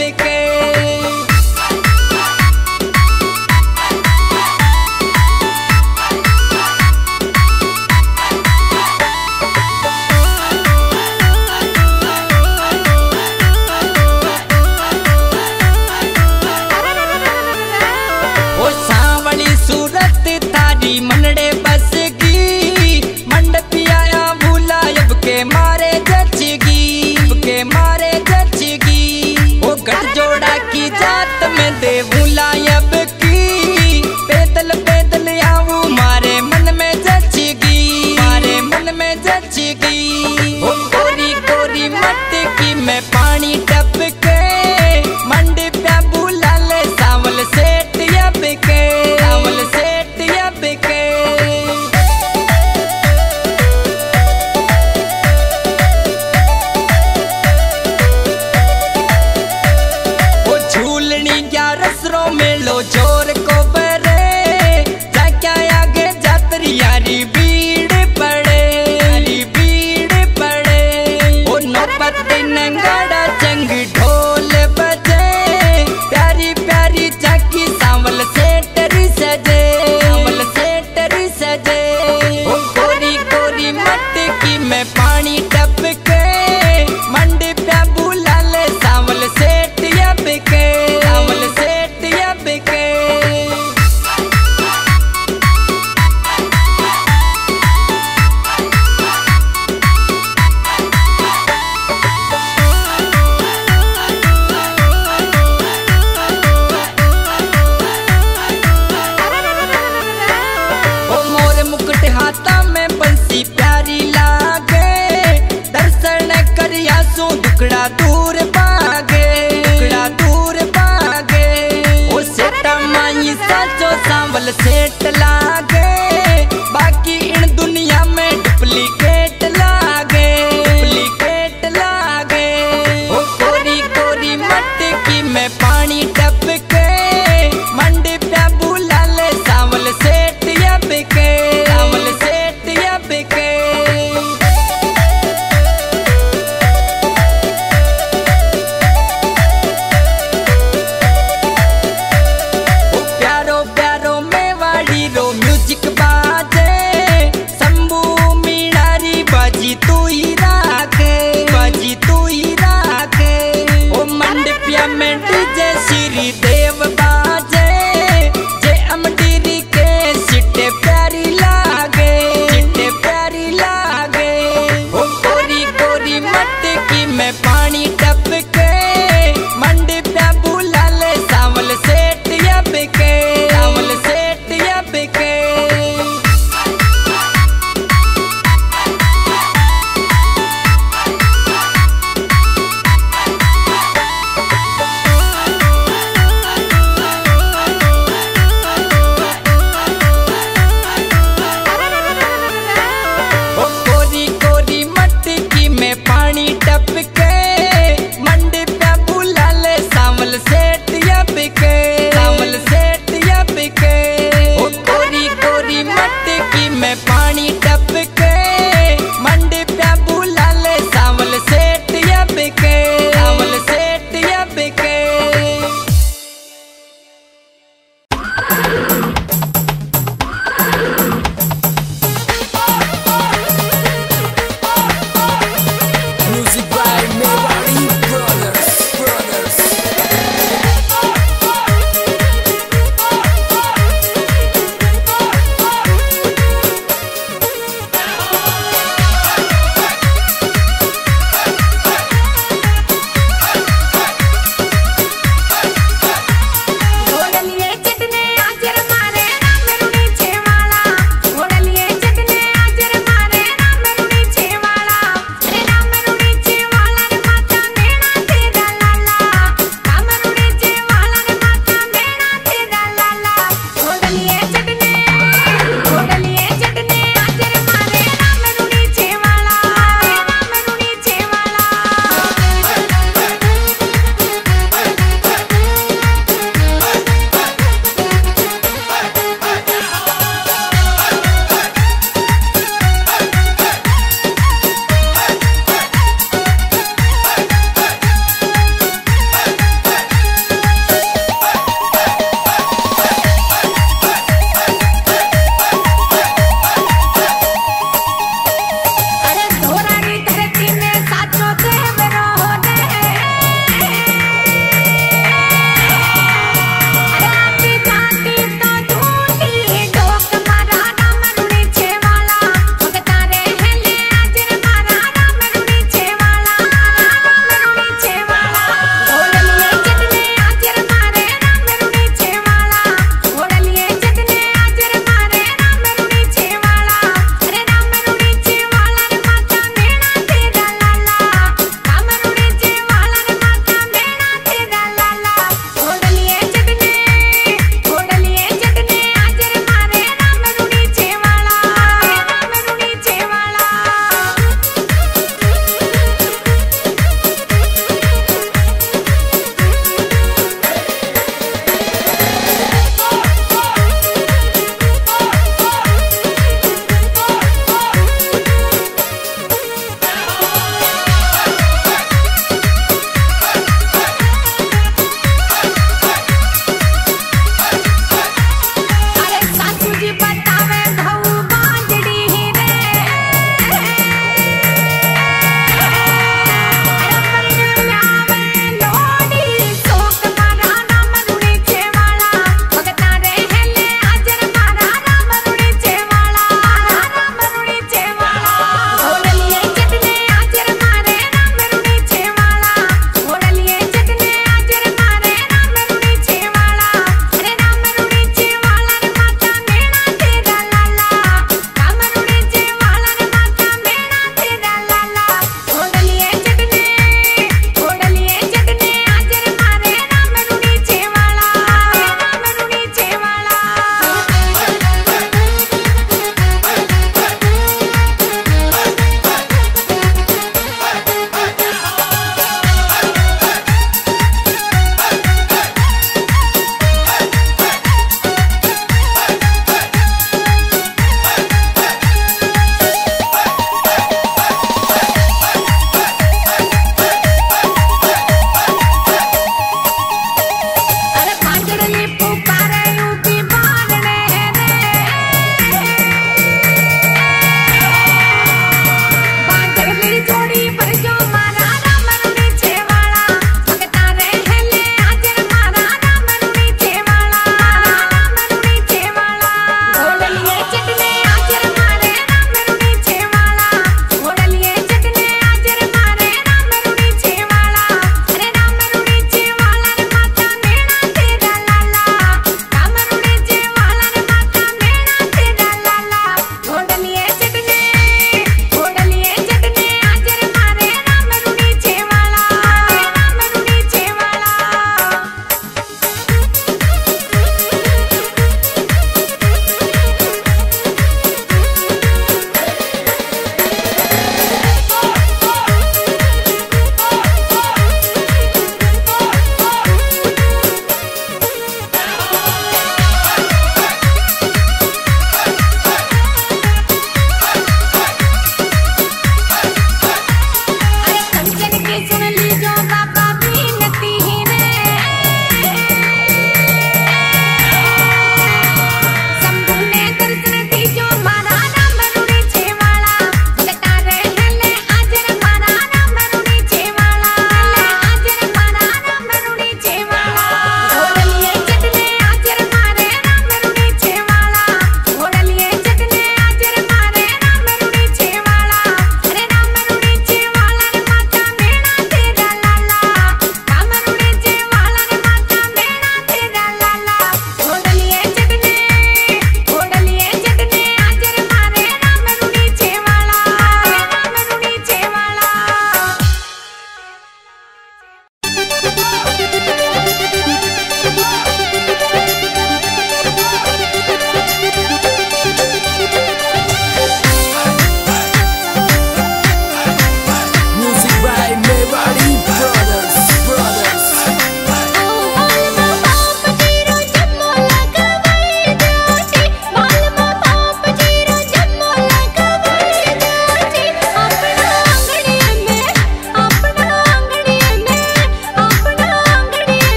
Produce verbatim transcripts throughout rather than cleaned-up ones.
बिके। सूरत थारी मनड़े बस गी मंडपिया भूला अब के मारे जचगी के मारे जचगी। वो गठजोड़ा की जात में दे भूला अब की पैदल पैदल आऊ मारे मन में जचगी मारे मन में जचगी। वो कोरी कोरी मट की मैं पानी टप के मंडपिया भूला ले सावल सेठ अब के मेलो जोर को बरे जाक्या आगे जातरी यारी भीड़ पड़े यारी भीड़ पड़े। ओ नौबत नंगाड़ा जंग ढोल बजे प्यारी प्यारी झाकी सांवल सेठरी सजे सांवल सेठरी सजे। ओ कोरी कोरी मट की मैं पानी टप के मंडी प्या भूला ले सांवल सेठ अब के सांवल सेठ बिके। ओ मोर मुकुट हाथा में बंसी प्यारी लागे दर्शन करिया सो दुकड़ा दूर भागे दुकड़ा दूर भागे। ओ सेठा माई साचो सांवल सेठ लागे बाकी इन दुनिया में डुप्लीकेट लागे डुप्लीकेट लागे। ओ कोरी कोरी मट की मैं पानी टप के मंडी प्या भूला ले सांवल सेठ अब के सांवल सेठ अब के। म्यूजिक बाजे शंभू मीनारी बाजी तू ही राखे बाजी तू ही राखे। ओ मंडपिया में डीजे श्री देव बाजे जे अमडीरी के सिट्टे प्यारी लागे सिट्टे प्यारी लागे। ओ कोरी कोरी मट की मैं पानी टप के मंडपिया भूला ले सांवल सेठ अब के सांवल सेठ अब के।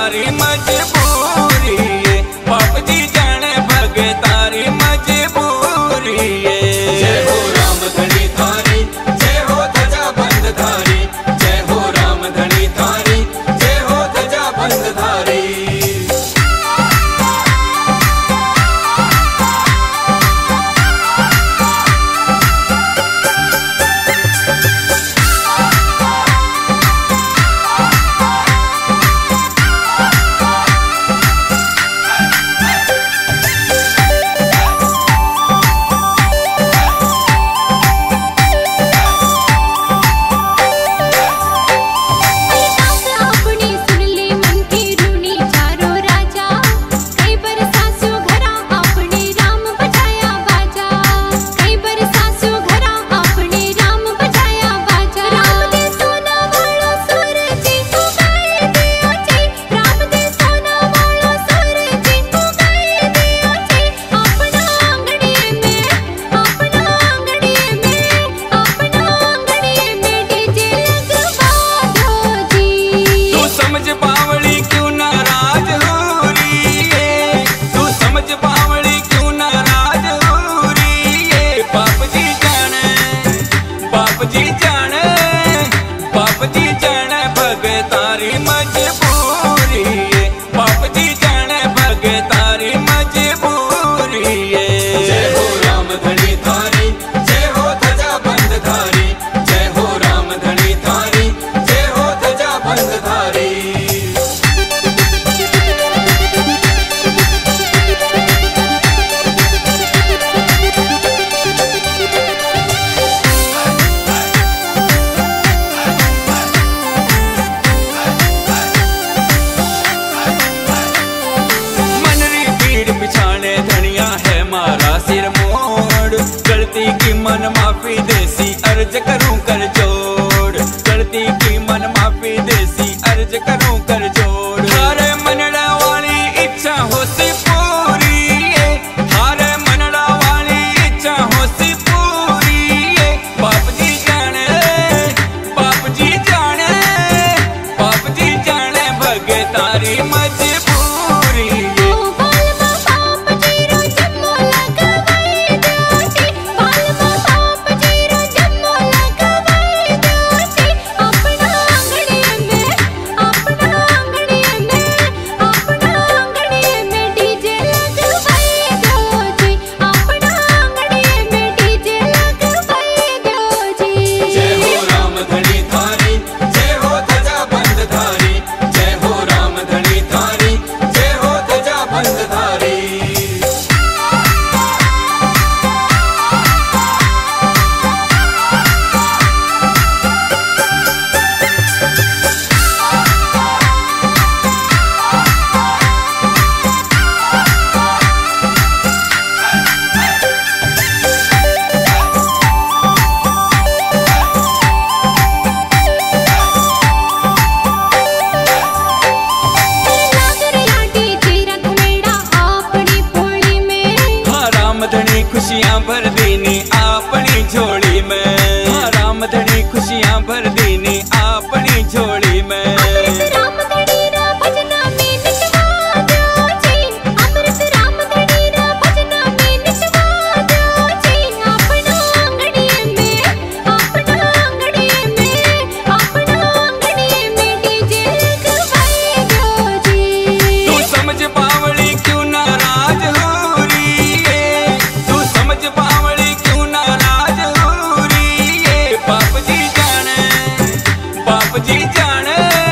तारी मजबूरी है, बाप जी जाने भगे तारी मजबूरी है। जय हो राम धनी थारी, जय हो ध्वजा बंद धारी, जय हो राम धनी थारी, जय हो ध्वजा बंद धारी। गलती की मन माफी देसी अर्ज करूं कर जोड़, गलती की मन माफी देसी अर्ज करूं कर जोड़। हारे मनड़ा वाली इच्छा हो सी पूरी, हारे मनड़ा वाली इच्छा हो सी पूरी। बाप जी जाने, बाप जी जाने, बाप जी जाने भगे तारी मजबूरी। खुशियां भर दीनी अपनी झोली में, हाँ राम धनी खुशियां भर दीनी अपनी झोली में। बाप जी जाने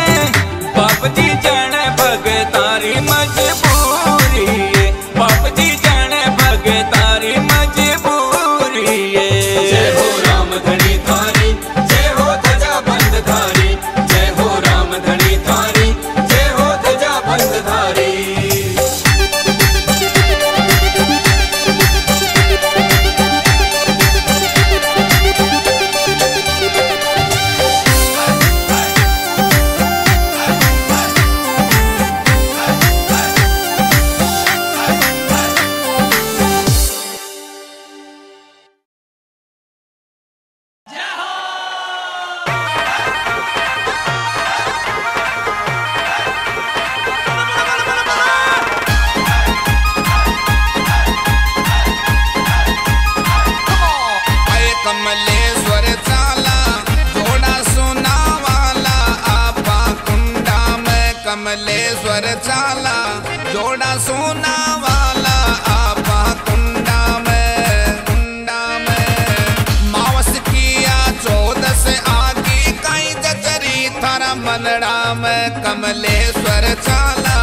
कमलेश्वर चाला जोड़ा सोना वाला आपा कुंडा में। कमलेश्वर चाला जोड़ा सोना वाला आपा कुंडा में, कुंडा में। मावस किया चौदस आगे कई जचरी थारा मनड़ा में। कमलेश्वर चाला,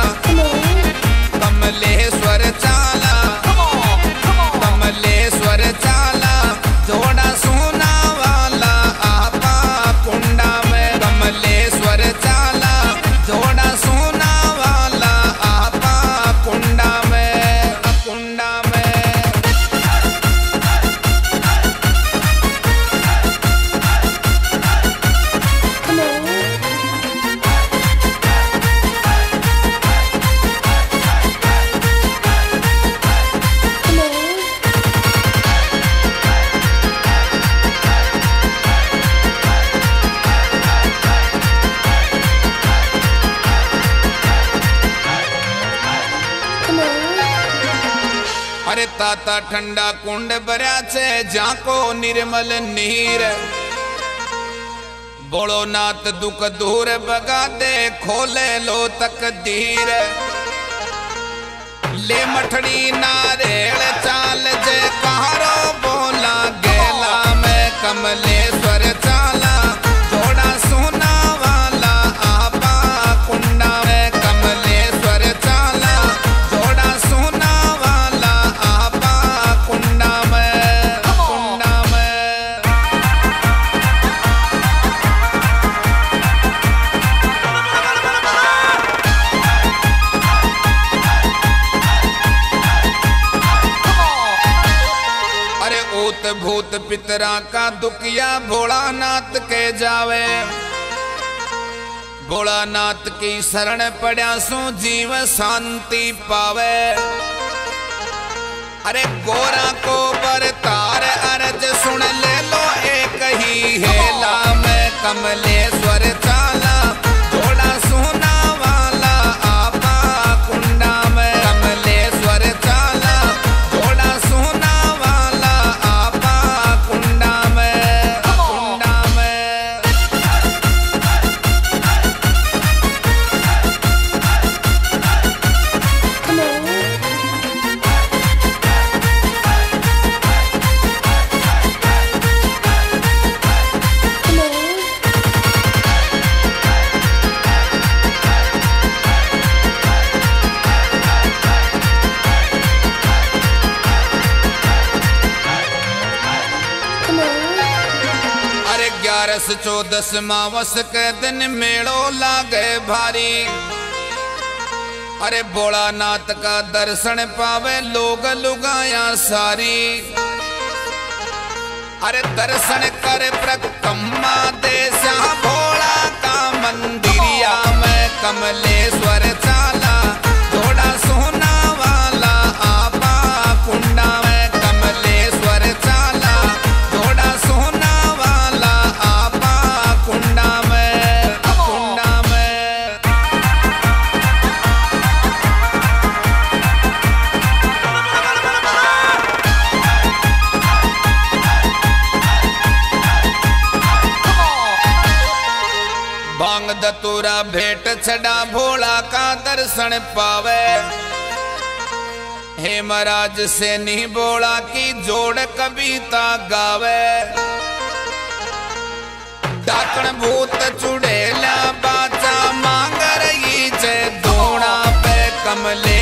कमलेश्वर चाला, कमलेश्वर चाला जोड़ा सोना वाला आपा कुंडा में। कमलेश्वर चाला जोड़ा सोना वाला आपा कुंडा में, कुंडा में। अरे ताता ठंडा कुंड भरा छे जाको निर्मल नीर। बोलो नाथ दुख दूर बगा दे खोले लो तकदीर। ले मठड़ी नारेल चाल जे कहारो बोला गेला में। कमलेश्वर चाला जोड़ा सोना वाला आपा कुंडा में। कमलेश्वर चाला जोड़ा सोना वाला आपा कुंडा में, कुंडा में। अरे ऊत भूत पितरा का दुखिया भोलानाथ के जावे। भोलानाथ की शरण पड़ा सो जीव शांति पावे। अरे गोरा को बरतार अर्ज सुन ले लो एक ही हेला में। कमलेश्वर चाला जोड़ा सोना वाला आपा कुंडा में। कमलेश्वर चाला जोड़ा सोना वाला आपा कुंडा में, कुंडा में। अरे ग्यारस चौदस मावस के दिन मेड़ो लागे भारी। अरे भोलानाथ का दर्शन पावे लोग लुगाया सारी। अरे दर्शन कर प्रकम्मा देशा भोला का मंदिरिया में। कमलेश्वर चाला जोड़ा सोना वाला आपा कुंडा में। कमलेश्वर चाला जोड़ा सोना वाला आपा कुंडा में, कुंडा में। भांग दतूरा भेंट छड़ा भोला का दर्शन पावे। हे महाराज से नहीं बोला की जोड़ कविता गावे। डाकण भूत चुड़ेला बाचा मांग रही जे दोना पे। कमले